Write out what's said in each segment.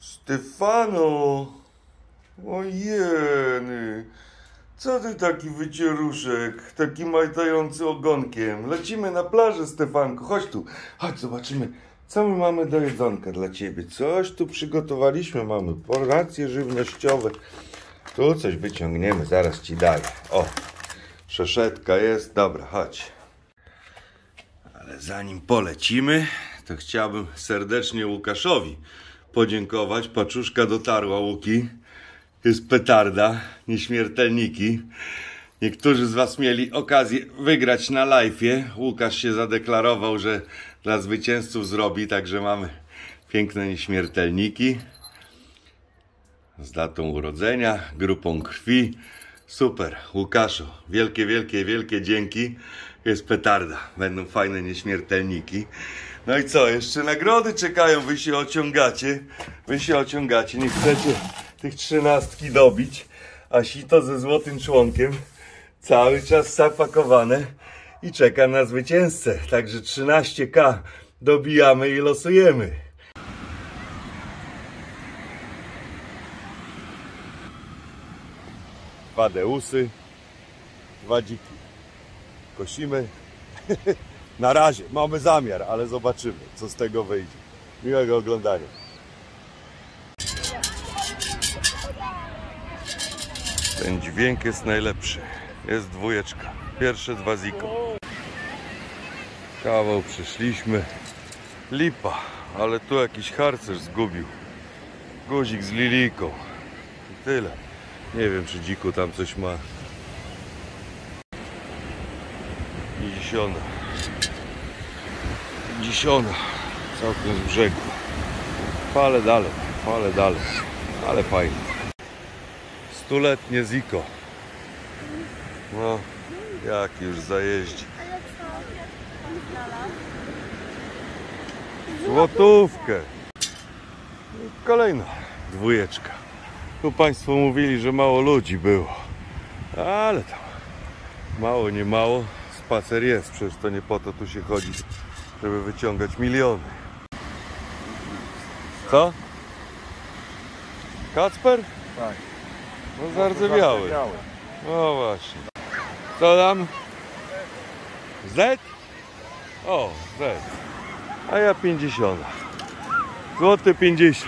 Stefano! Ojeny! Co ty taki wycieruszek, taki majtający ogonkiem? Lecimy na plażę, Stefanku. Chodź tu, chodź, zobaczymy, co my mamy do jedzonka dla ciebie. Coś tu przygotowaliśmy, mamy porcje żywnościowe. Tu coś wyciągniemy, zaraz ci daję. O, szoszetka jest, dobra, chodź. Ale zanim polecimy, to chciałbym serdecznie Łukaszowi podziękować. Paczuszka dotarła, Łuki. Jest petarda, nieśmiertelniki. Niektórzy z was mieli okazję wygrać na live'ie. Łukasz się zadeklarował, że dla zwycięzców zrobi, także mamy piękne nieśmiertelniki z datą urodzenia, grupą krwi. Super, Łukaszu, wielkie dzięki. Jest petarda, będą fajne nieśmiertelniki. No i co, jeszcze nagrody czekają, wy się ociągacie, nie chcecie tych 13 dobić, a sito ze złotym członkiem cały czas zapakowane i czeka na zwycięzcę, także 13K dobijamy i losujemy. Dwa deusy, dwa dziki. Kosimy. Na razie, mamy zamiar, ale zobaczymy, co z tego wyjdzie. Miłego oglądania. Ten dźwięk jest najlepszy. Jest dwójeczka. Pierwsze dwa ziko. Kawał przyszliśmy. Lipa, ale tu jakiś harcerz zgubił. Guzik z lilijką. I tyle. Nie wiem, czy dziku tam coś ma. Dziesiona. Całkiem z brzegu. Fale dalej, ale fajnie. 100-letnie ziko. No, jak już zajeździ. Złotówkę. Kolejna dwójeczka. Tu państwo mówili, że mało ludzi było. Ale tam mało, nie mało. Spacer jest, przecież to nie po to tu się chodzi, żeby wyciągać miliony. Co? Kacper? Tak. No zardzewiały. No właśnie. Co tam? Z? O, Z. A ja 50. Złoty 50.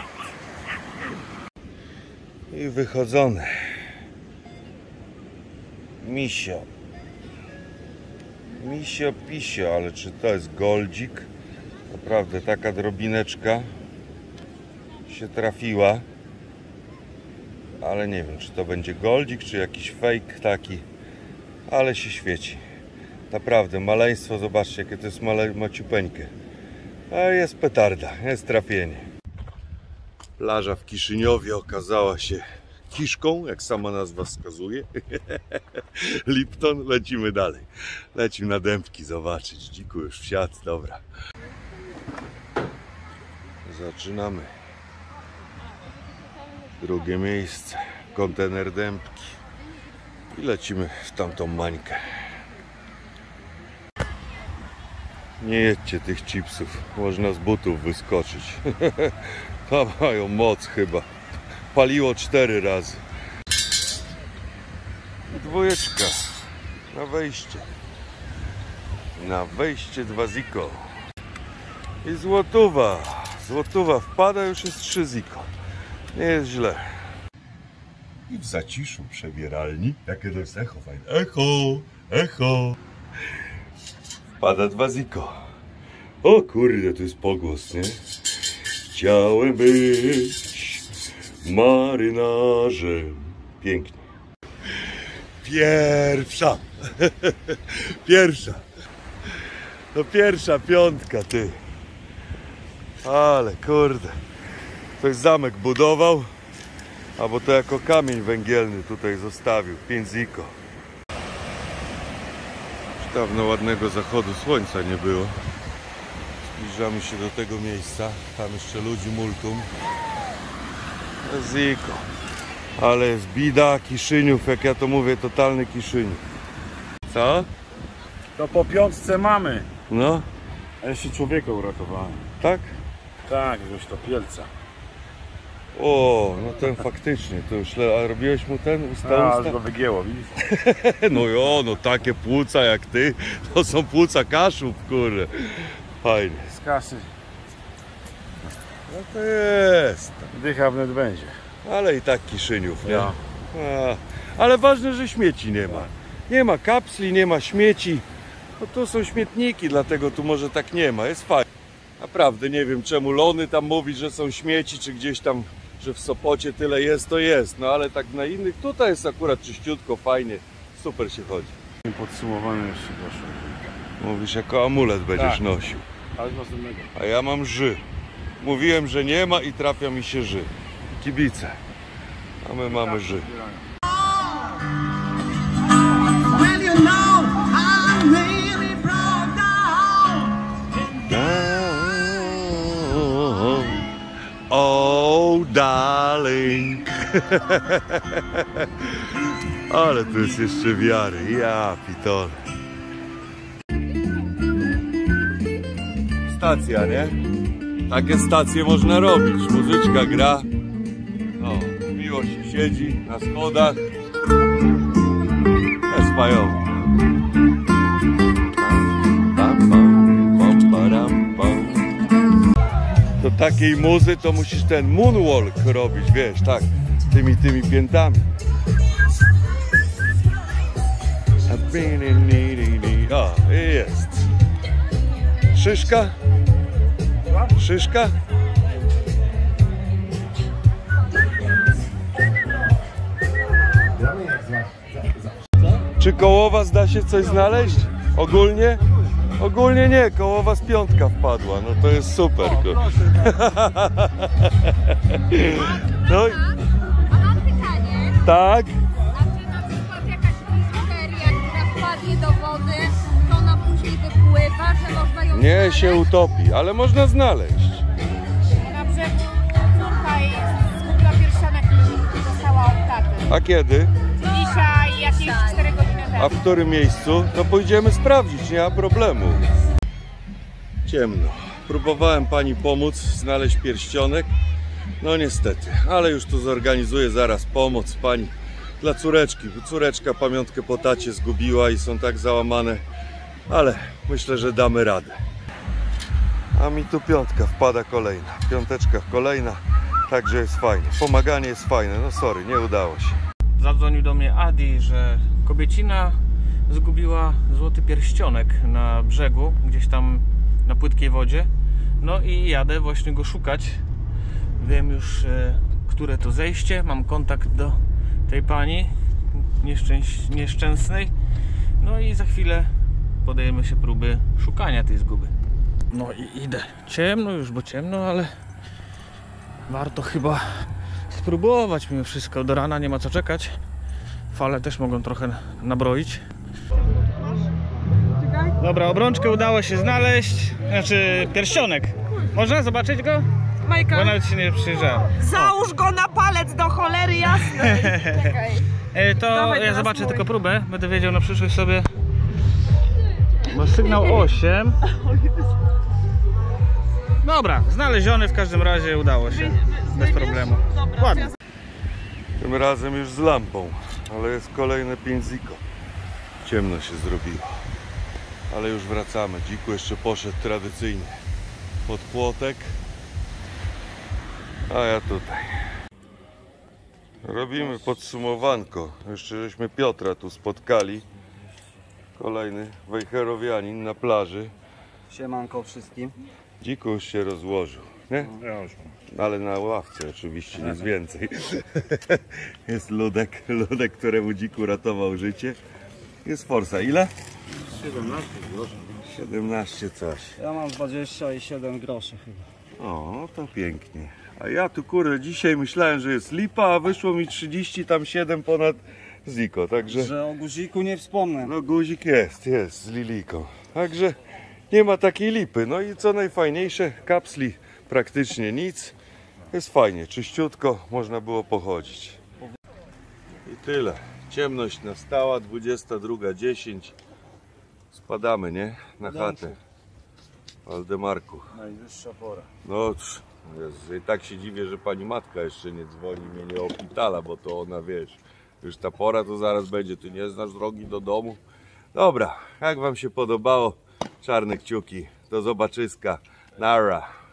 I wychodzone. Misio, pisio, ale czy to jest goldzik? Naprawdę taka drobineczka się trafiła. Ale nie wiem, czy to będzie goldzik, czy jakiś fake taki. Ale się świeci. Naprawdę, maleństwo, zobaczcie, jakie to jest maciupeńkie. A jest petarda, jest trafienie. Plaża w Kiszyniowie okazała się kiszką, jak sama nazwa wskazuje. Lipton, lecimy dalej. Lecimy na dębki zobaczyć. Dziku już wsiadł, dobra. Zaczynamy. Drugie miejsce. Kontener dębki. I lecimy w tamtą mańkę. Nie jedźcie tych chipsów. Można z butów wyskoczyć. To mają moc chyba. Paliło 4 razy. Dwójeczka. Na wejście. Na wejście 2 ziko. I złotówa. Złotówa wpada, już jest 3 ziko. Nie jest źle. I w zaciszu przebieralni. Jakie to jest echo fajne. Echo. Wpada 2 ziko. O kurde, to jest pogłos, nie? Chciałem być marynarzem. Pięknie. Pierwsza. To pierwsza piątka, ty. Ale kurde. Ktoś zamek budował, albo to jako kamień węgielny tutaj zostawił. 5 ziko. Już dawno ładnego zachodu słońca nie było. Zbliżamy się do tego miejsca. Tam jeszcze ludzi multum. Ziko. Ale jest bida, Kiszyniów, jak ja to mówię, totalny Kiszyniów. Co? To po piątce mamy. No. A ja się człowieka uratowałem. Tak? Tak, jakiegoś to pielca. O, no ten faktycznie, to już a robiłeś mu ten A, go wygięło, widzisz? No jo, no takie płuca jak ty, to są płuca Kaszub, kurde. Fajnie. Z kasy No to jest. dycha wnet będzie. Ale i tak Kiszyniów, nie? Ja. Ale ważne, że śmieci nie ma. Nie ma kapsli, nie ma śmieci. No tu są śmietniki, dlatego tu może tak nie ma. Jest fajnie. Naprawdę nie wiem, czemu Lony tam mówi, że są śmieci, czy gdzieś tam, że w Sopocie tyle jest, to jest. No ale tak na innych, tutaj jest akurat czyściutko, fajnie. Super się chodzi. Podsumowane jeszcze proszę. Mówisz, jako amulet będziesz Tak. nosił. Ale z następnego. A ja mam ży. Mówiłem, że nie ma i trafia mi się ży. Kibice. A my mamy ży. Well, you know, I'm really broke down. Oh, darling. Ale tu jest jeszcze wiary. Ja pitole. Stacja, nie? Takie stacje można robić. Muzyczka gra. O, miło się siedzi na schodach. Jest fajowo. Do takiej muzy to musisz ten moonwalk robić, wiesz, tak, tymi piętami. O, jest. Szyszka? Szyszka? Czy koło was da się coś znaleźć? Ogólnie? Ogólnie nie, koło was piątka wpadła, no to jest super. No i... A mam pytanie, Tak? a czy na przykład jakaś biżuteria, która wpadnie do wody, to ona później wypływa, że można ją Nie znaleźć? się utopi, ale można znaleźć. Na brzegu córka zgubiła pierścionek i została od taty. A kiedy? Dzisiaj, jakieś 4 godziny A temu. w którym miejscu? To pójdziemy sprawdzić, nie ma problemu. Ciemno. Próbowałem pani pomóc znaleźć pierścionek. No niestety, ale już tu zorganizuję zaraz pomoc pani dla córeczki. Bo córeczka pamiątkę po tacie zgubiła i są tak załamane. Ale myślę, że damy radę. A mi tu piątka wpada kolejna. Piąteczka kolejna. Także jest fajnie. Pomaganie jest fajne. No sorry, nie udało się. Zadzwonił do mnie Adi, że kobiecina zgubiła złoty pierścionek na brzegu, gdzieś tam na płytkiej wodzie. No i jadę właśnie go szukać. Wiem już, które to zejście. Mam kontakt do tej pani nieszczęsnej. No i za chwilę podejmiemy się próby szukania tej zguby. No i idę. Ciemno już, bo ciemno, ale warto chyba spróbować mimo wszystko. Do rana nie ma co czekać. Fale też mogą trochę nabroić. Dobra, obrączkę udało się znaleźć. Znaczy pierścionek. Można zobaczyć go? Majka, Bo nawet się nie przyjrzałem. załóż go na palec do cholery jasnej. To Dawaj ja teraz zobaczę mój. tylko próbę. Będę wiedział na przyszłość sobie. Bo sygnał 8. Dobra, znaleziony w każdym razie, udało się. Bez problemu. Ładnie. Tym razem już z lampą, ale jest kolejne 5 ziko. Ciemno się zrobiło. Ale już wracamy. Dziku jeszcze poszedł tradycyjnie pod płotek. A ja tutaj. Robimy podsumowanko. Jeszcze żeśmy Piotra tu spotkali. Kolejny wejherowianin na plaży. Siemanko wszystkim. Dziku już się rozłożył, nie? Ja już mam. Ale na ławce oczywiście, nic więcej. Jest Ludek, któremu Dziku ratował życie. Jest Forsa. Ile? 17 groszy. 17 coś. Ja mam 27 groszy chyba. O, no to pięknie. A ja tu kurde, dzisiaj myślałem, że jest lipa, a wyszło mi 37 ponad ziko, także... Że o guziku nie wspomnę. No guzik jest z liliką. Także nie ma takiej lipy. No i co najfajniejsze, kapsli praktycznie nic. Jest fajnie, czyściutko, można było pochodzić. I tyle. Ciemność nastała, 22:10. Spadamy, nie? Na chatę. Waldemarku. Najwyższa pora. No, Jezu, i tak się dziwię, że pani matka jeszcze nie dzwoni, mnie nie opitala, bo to ona, wiesz, już ta pora to zaraz będzie, ty nie znasz drogi do domu. Dobra, jak wam się podobało, czarne kciuki, do zobaczyska, nara.